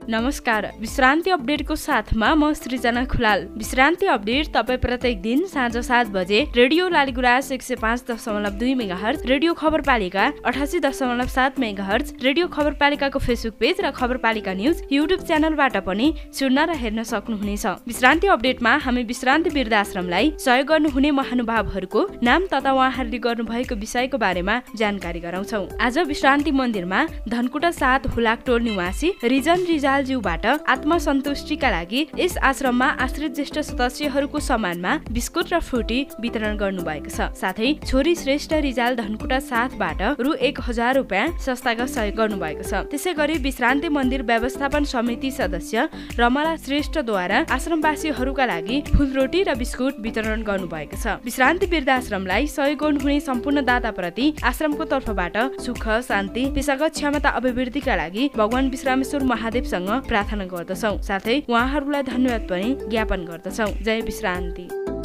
नमस्कार, विश्रान्ति अपडेटको साथमा म सृजना खुलाल। विश्रान्ति अपडेट तपाईँ प्रत्येक दिन साँझ 7 बजे radio Laligurans 105.2 megahertz, radio Khabarpalika 88.7 megahertz, radio खबरपालिकाको फेसबुक पेज र खबरपालिका न्यूज युट्युब च्यानलबाट पनि सुन्न र हेर्न सक्नुहुनेछ। विश्रान्ति अपडेटमा हामी विश्रान्ति वृद्धाश्रमलाई सहयोग गर्नुहुने महानुभावहरूको नाम तथा उहाँहरूले गर्नुभएको विषयको बारेमा जानकारी गराउँछौँ। आज विश्रान्ति मन्दिरमा धनकुटा 7 हुलाकटोल निवासी रिजन रिजालज्यूबाट आत्मसन्तुष्टिका लागि यस आश्रममा आश्रित ज्येष्ठ सदस्यहरूको सम्मानमा बिस्कुट र फ्रुटी वितरण गर्नुभएको छ। साथै छोरी श्रेष्ठ रिजाल धनकुटा 7बाट रु 1000 रुपियाँ संस्थागत सहयोग गर्नुभएको छ। त्यसैगरी विश्रान्ति मन्दिर व्यवस्थापन समिति सदस्य रमला श्रेष्ठद्वारा आश्रमवासीहरूका लागि फुलरोटी र बिस्कुट वितरण गर्नुभएको छ। विश्रान्ति वृद्धाश्रमलाई सहयोग गर्नुहुने सम्पूर्ण दाताप्रति आश्रमको तर्फबाट सुख, शान्ति, पेशागत क्षमता अभिवृद्धिका लागि भगवान विश्रामेश्वर महादेवसँग प्रार्थना गर्दछौँ। साथै उहाँहरूलाई धन्यवाद पनि ज्ञापन गर्दछौँ। जय विश्रान्ति।